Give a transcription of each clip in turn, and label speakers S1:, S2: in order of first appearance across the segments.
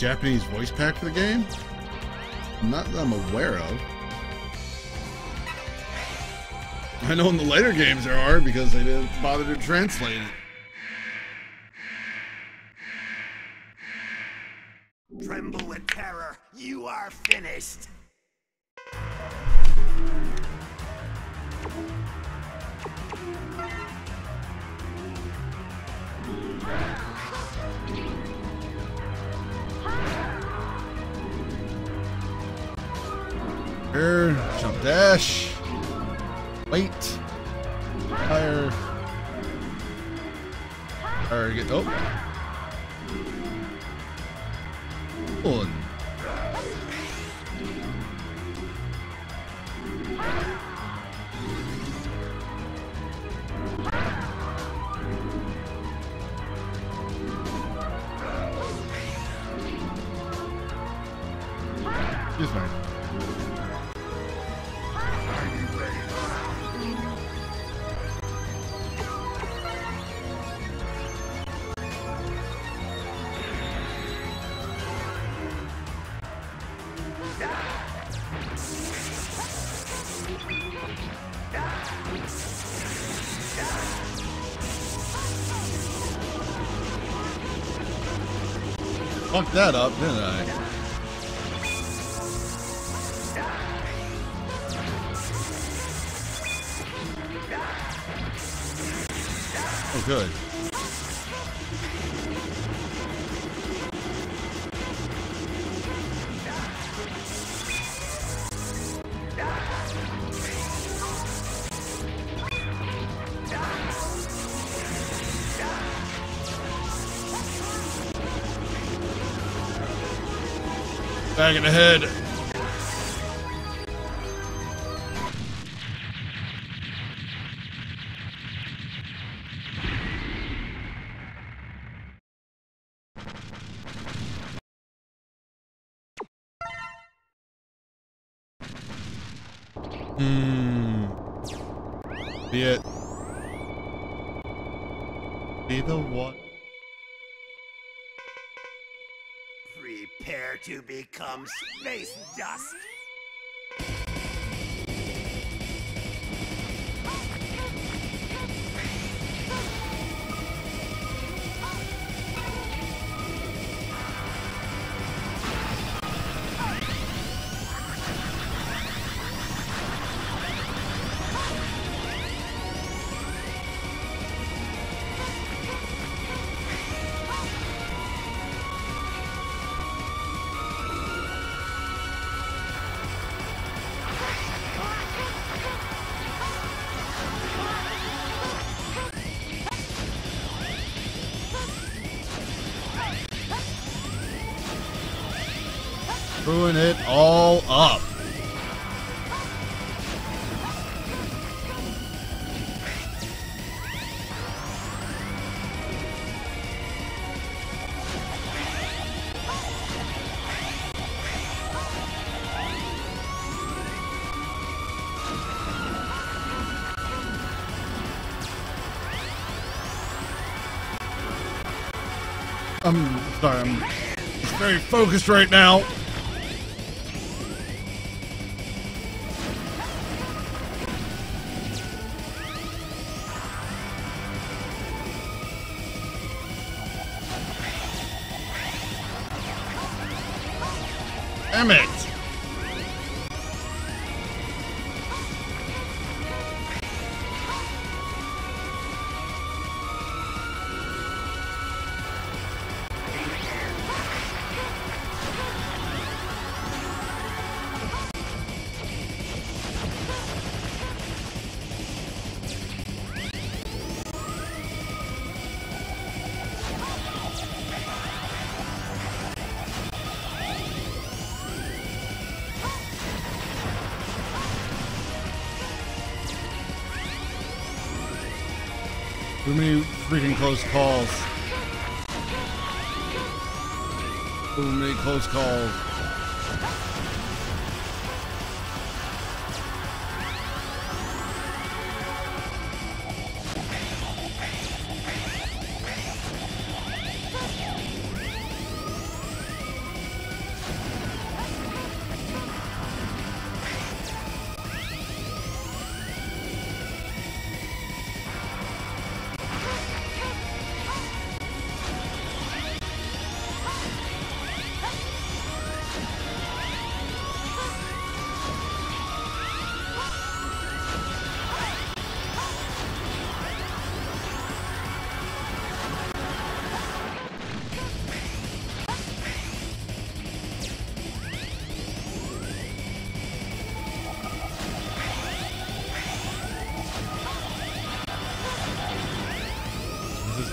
S1: Japanese voice pack for the game? Not that I'm aware of. I know in the later games there are because they didn't bother to translate it.
S2: Tremble with terror, you are finished.
S1: Here, jump dash. Wait. Fire. Fire, get, oh. One. Excuse me. Fucked that up, didn't I? Oh, good. Back in the head. Be it. Be the what?
S2: Prepare to become space dust.
S1: Screwing it all up. I'm sorry, I'm very focused right now. Damn it! Too many freaking close calls. Too many close calls.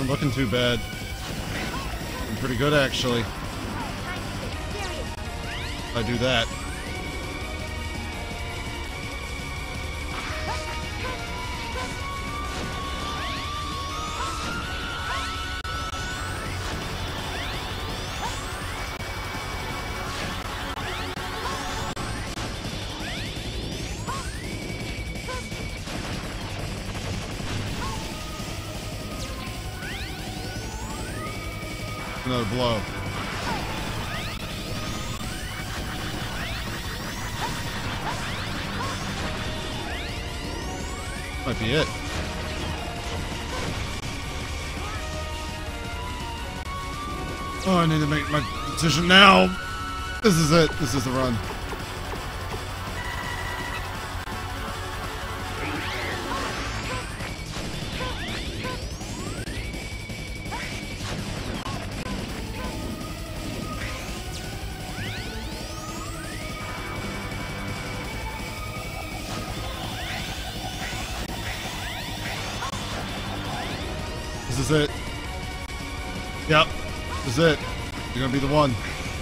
S1: ain't looking too bad. I'm pretty good, actually. I do that. Another blow. Might be it. Oh, I need to make my decision now. This is it. This is the run. This is it. Yep. This is it. You're gonna be the one.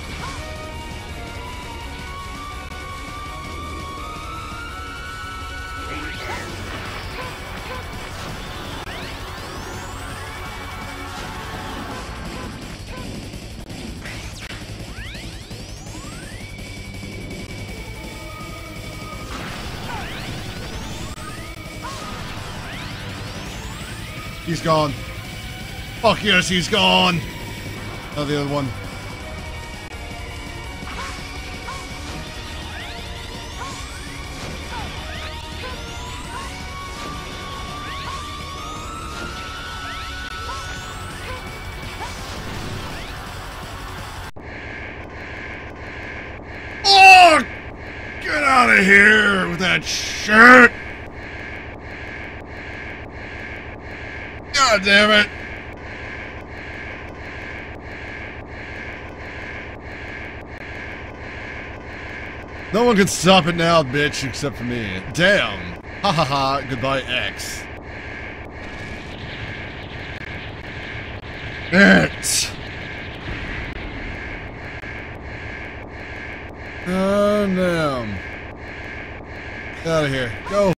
S1: He's gone. Fuck yes, he's gone. Oh, the other one. Oh! Get out of here with that shirt! God damn it! No one can stop it now, bitch, except for me. Damn! Ha ha ha, goodbye, X. It! Oh, damn. Get out of here. Go.